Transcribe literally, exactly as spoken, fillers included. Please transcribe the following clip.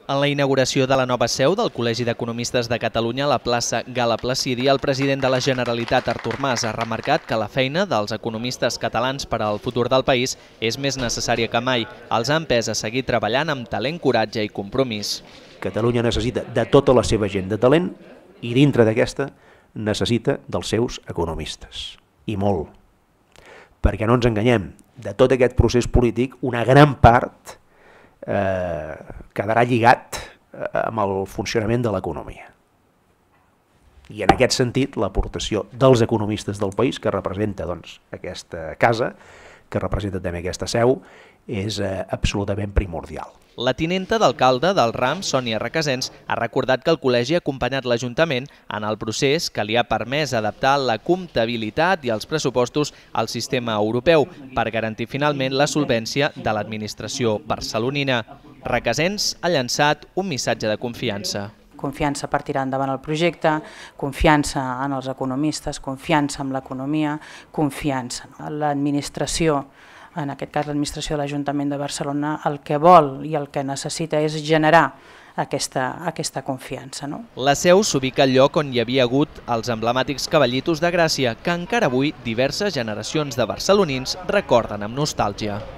En la inauguració de la nova seu del Col·legi d'Economistes de Catalunya a la plaça Gala Placidi, el president de la Generalitat, Artur Mas, ha remarcat que la feina dels economistes catalans per al futur del país és més necessària que mai. Els ha empès a seguir treballant amb talent, coratge i compromís. Catalunya necessita de tota la seva gent de talent i dintre d'aquesta necessita dels seus economistes. I molt. Perquè no ens enganyem, de tot aquest procés polític, una gran part eh, quedarà lligat amb el funcionament de l'economia. I en aquest sentit, l'aportació dels economistes del país, que representa doncs, aquesta casa, que representa també aquesta seu, és eh, absolutament primordial. La tinenta d'alcalde del Ram, Sònia Requesens, ha recordat que el col·legi ha acompanyat l'Ajuntament en el procés que li ha permès adaptar la comptabilitat i els pressupostos al sistema europeu per garantir finalment la solvència de l'administració barcelonina. Requesens ha llançat un missatge de confiança. Confiança per tirar endavant el projecte, confiança en els economistes, confiança en l'economia, confiança en l'administració. En aquest cas l'administració de l'Ajuntament de Barcelona el que vol i el que necessita és generar aquesta, aquesta confiança. No? La seu s'ubica al lloc on hi havia hagut els emblemàtics cavallitos de Gràcia, que encara avui diverses generacions de barcelonins recorden amb nostàlgia.